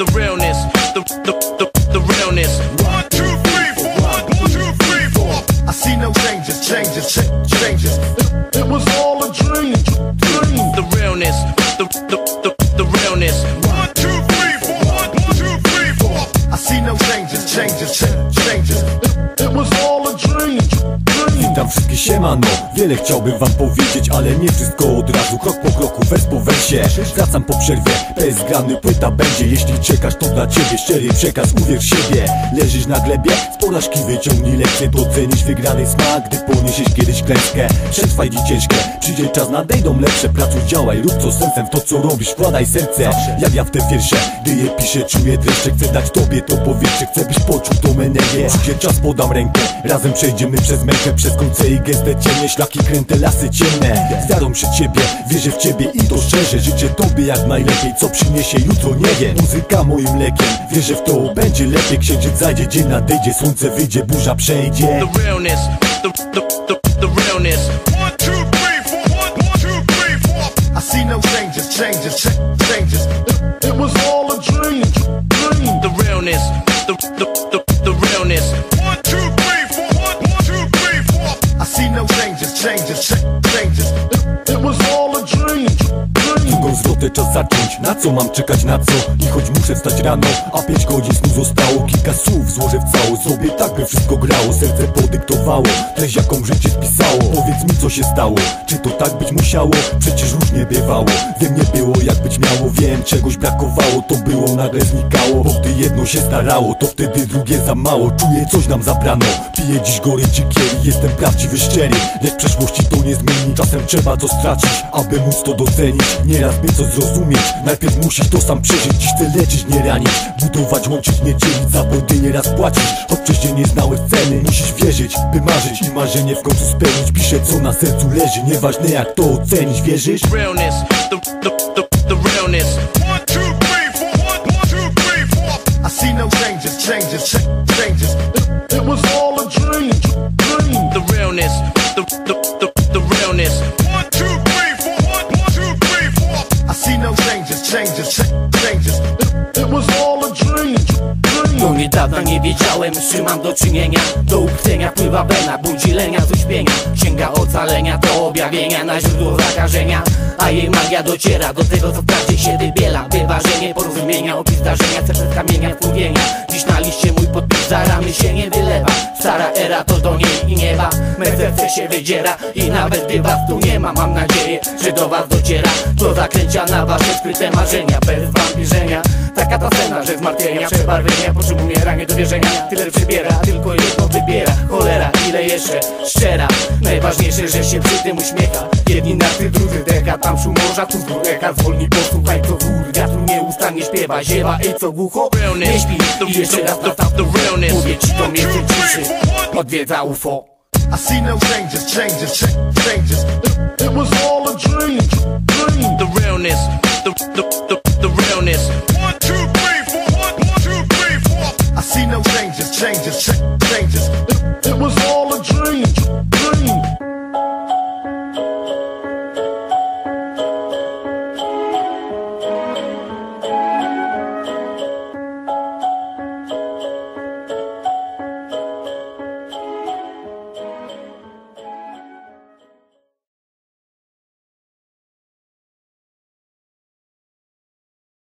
the realness, the realness. 1, 2, 3, 4. 1, 2, 3, 4. I see no changes. It was all a dream. The realness, the realness. 1, 2, 3, 4. 1, 2, 3, 4. I see no changes. It was all a dream. Witam wszystkich, siemano. Wiele chciałbym wam powiedzieć, ale nie wszystko od razu, krok po kroku, wers po wersie. Wracam po przerwie, bez zgrany płyta będzie. Jeśli czekasz, to dla ciebie szczery przekaz, uwierz w siebie. Leżysz na glebie, z porażki wyciągnij lekcje. Docenisz wygrany smak, gdy poniesiesz kiedyś klęskę. Przetrwaj dziś ciężkie, przyjdzie czas, nadejdą lepsze. Pracuj, działaj, rób co sensem, w to co robisz, wkładaj serce. Jak ja w te wiersze, gdy je piszę, czuję dreszcze. Chcę dać tobie to powietrze, chcę byś poczuł to energię. Przyjdzie czas, podam rękę, razem przejdziemy przez mękę. Przez końce i gęste cienie, szlaki kręte, lasy ciemne. Z wiarą przed ciebie, wierzę w ciebie i to szczerze. Życzę tobie jak najlepiej, co przyniesie jutro, nie wiem. Muzyka moim lekiem, wierzę w to, będzie lepiej. Księżyc zajdzie, dzień nadejdzie, słońce wyjdzie, burza przejdzie. The realness, the realness. 1, 2, 3, 4. 1, 2, 3, 4. I see no changes. It was all a dream. The realness, the realness. 1, 2, 3, 4. 1, 2, 3, 4. I see no changes. It was all a dream. Drugą zwrotę czas zacząć, na co mam czekać, na co? I choć muszę wstać rano, a 5 godzin snu zostało. Kilka słów złożę w całość, zrobię tak, by wszystko grało. Serce podyktowało, treść jaką życie spisało. Powiedz mi co się stało, czy to tak być musiało? Przecież różnie bywało, we mnie było jak być miało. Wiem, czegoś brakowało, to było, nagle znikało. Bo gdy jedno się starało, to wtedy drugie za mało. Czuję, coś nam zabrano, piję dziś goryczy kieli. Jestem prawdziwy, szczery, lecz przeszłości to nie zmieni. Czasem trzeba to stracić, aby móc to docenić. Nieraz by coś zrozumieć, najpierw musisz to sam przeżyć. Dziś chcę leczyć, nie ranić, budować, łączyć, nie dzielić. Za błędy nieraz płacisz, choć wcześniej nie znałeś ceny. Musisz wierzyć, by marzyć i marzenie w końcu spełnić. Piszę co na sercu leży, nieważne jak to ocenić, wierzysz? Realness, the realness. 1, 2, 3, 4. 1, 2, 3, 4. I see no changes. It was all a dream. The realness, the realness. 1, 2, 3, 4. 1, 2, 3, 4. I see no changes. It was all a dream. Do niedawna nie wiedziałem, z czym mam do czynienia. Do ukrwienia pływa wena, budzi lenia z uśpienia. Księga ocalenia to objawienia na źródło zakażenia. A jej magia dociera do tego, co w prawdzie się wybiela. Wyważenie, porozumienia, opis zdarzenia, serce kamienia, wpływienia. Dziś na liście mój podpis za ramy się nie wylewa. Stara era to do niej i nieba. Me serce się wydziera i nawet gdy was tu nie ma, mam nadzieję, że do was dociera. To zakręcia na wasze skryte marzenia, bez wampirzenia. Taka ta scena, że zmartwienia, przebarwienia, po czym umieranie do wierzenia. Tyle przybiera, tylko jedno wybiera. Cholera, ile jeszcze? Szczera. Najważniejsze, że się przy tym uśmiecha. Jedni na tych, drudzy decha. Tam szum morza, tu z echa. Zwolni, posłuchaj co wór. Wiatru nieustannie śpiewa, ziewa, ej co głucho? Nie śpi i jeszcze raz nastaw. Mówię ci to miejsce ciszy, odwiedza UFO. I see no changes. It was all a dream.